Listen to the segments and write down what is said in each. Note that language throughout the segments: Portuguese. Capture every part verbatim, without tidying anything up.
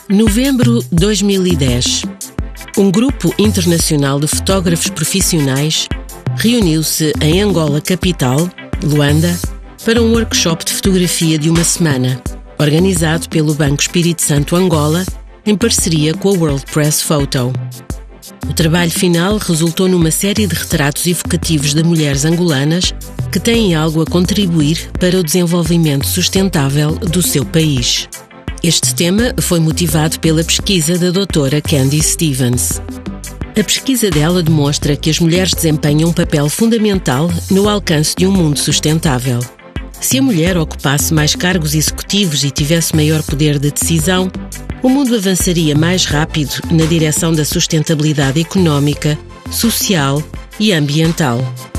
Novembro de dois mil e dez. Um grupo internacional de fotógrafos profissionais reuniu-se em Angola, capital, Luanda, para um workshop de fotografia de uma semana, organizado pelo Banco Espirito Santo Angola, em parceria com a World Press Photo. O trabalho final resultou numa série de retratos evocativos de mulheres angolanas que têm algo a contribuir para o desenvolvimento sustentável do seu país. Este tema foi motivado pela pesquisa da doutora Candice Stevens. A pesquisa dela demonstra que as mulheres desempenham um papel fundamental no alcance de um mundo sustentável. Se a mulher ocupasse mais cargos executivos e tivesse maior poder de decisão, o mundo avançaria mais rápido na direção da sustentabilidade económica, social e ambiental.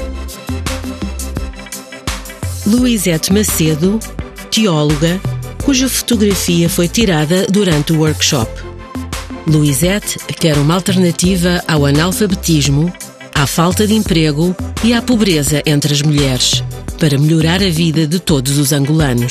Luizete Macedo, teóloga, cuja fotografia foi tirada durante o workshop. Luizete quer uma alternativa ao analfabetismo, à falta de emprego e à pobreza entre as mulheres, para melhorar a vida de todos os angolanos.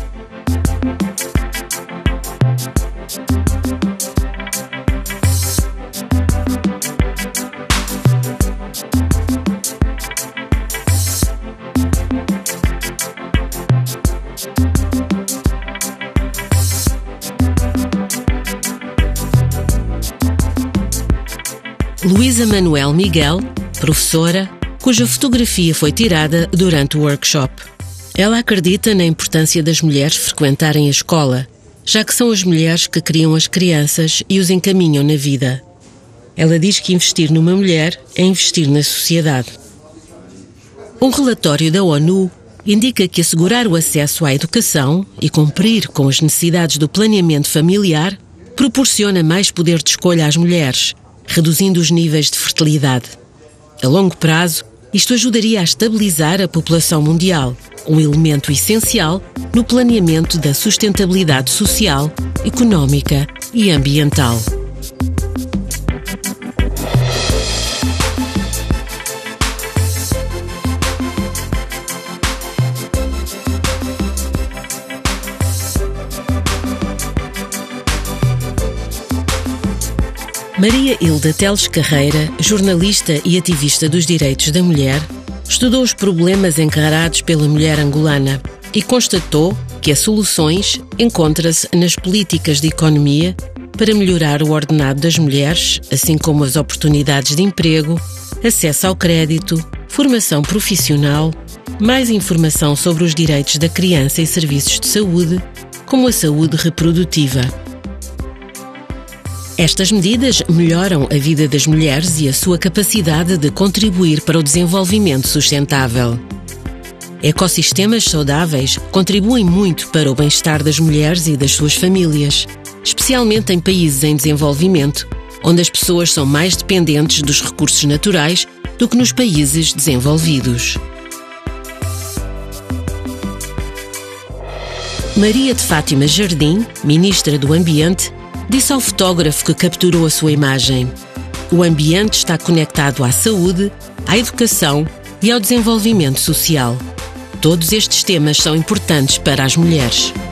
Luísa Manuel Miguel, professora, cuja fotografia foi tirada durante o workshop. Ela acredita na importância das mulheres frequentarem a escola, já que são as mulheres que criam as crianças e os encaminham na vida. Ela diz que investir numa mulher é investir na sociedade. Um relatório da ONU indica que assegurar o acesso à educação e cumprir com as necessidades do planeamento familiar proporciona mais poder de escolha às mulheres, reduzindo os níveis de fertilidade. A longo prazo, isto ajudaria a estabilizar a população mundial, um elemento essencial no planeamento da sustentabilidade social, económica e ambiental. Maria Hilda Teles Carreira, jornalista e ativista dos direitos da mulher, estudou os problemas encarados pela mulher angolana e constatou que as soluções encontram-se nas políticas de economia para melhorar o ordenado das mulheres, assim como as oportunidades de emprego, acesso ao crédito, formação profissional, mais informação sobre os direitos da criança e serviços de saúde, como a saúde reprodutiva. Estas medidas melhoram a vida das mulheres e a sua capacidade de contribuir para o desenvolvimento sustentável. Ecossistemas saudáveis contribuem muito para o bem-estar das mulheres e das suas famílias, especialmente em países em desenvolvimento, onde as pessoas são mais dependentes dos recursos naturais do que nos países desenvolvidos. Maria de Fátima Jardim, ministra do Ambiente, disse ao fotógrafo que capturou a sua imagem: o ambiente está conectado à saúde, à educação e ao desenvolvimento social. Todos estes temas são importantes para as mulheres.